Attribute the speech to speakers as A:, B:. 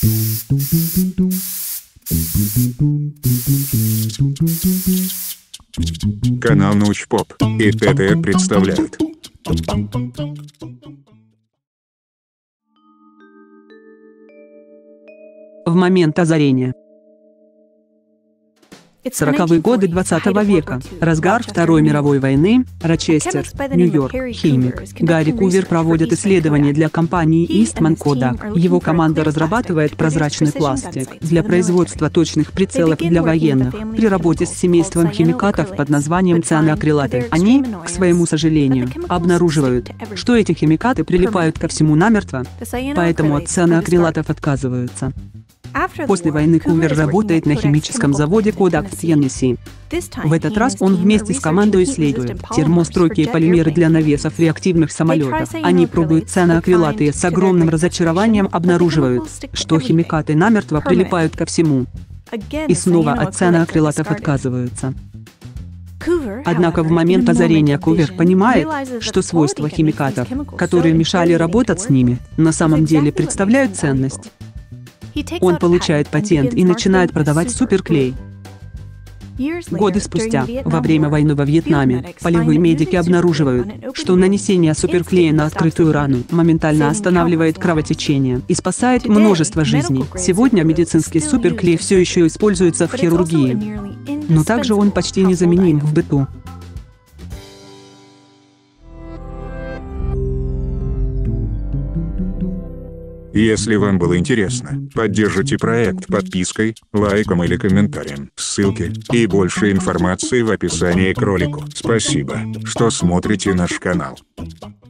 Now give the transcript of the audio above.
A: Канал Научпоп и ТТ представляют.
B: В момент озарения. 40-е годы 20 века. Разгар Второй мировой войны. Рочестер, Нью-Йорк. Химик Гарри Кувер проводит исследования для компании Eastman Kodak. Его команда разрабатывает прозрачный пластик для производства точных прицелов для военных. При работе с семейством химикатов под названием цианоакрилаты они, к своему сожалению, обнаруживают, что эти химикаты прилипают ко всему намертво, поэтому от цианоакрилатов отказываются. После войны Кувер работает на химическом заводе Kodak в Теннесси. В этот раз он вместе с командой исследует термостойкие полимеры для навесов реактивных самолетов. Они пробуют цианоакрилаты и с огромным разочарованием обнаруживают, что химикаты намертво прилипают ко всему. И снова от цианоакрилатов отказываются. Однако в момент озарения Кувер понимает, что свойства химикатов, которые мешали работать с ними, на самом деле представляют ценность. Он получает патент и начинает продавать суперклей. Годы спустя, во время войны во Вьетнаме, полевые медики обнаруживают, что нанесение суперклея на открытую рану моментально останавливает кровотечение и спасает множество жизней. Сегодня медицинский суперклей все еще используется в хирургии, но также он почти незаменим в быту.
A: Если вам было интересно, поддержите проект подпиской, лайком или комментарием. Ссылки и больше информации в описании к ролику. Спасибо, что смотрите наш канал.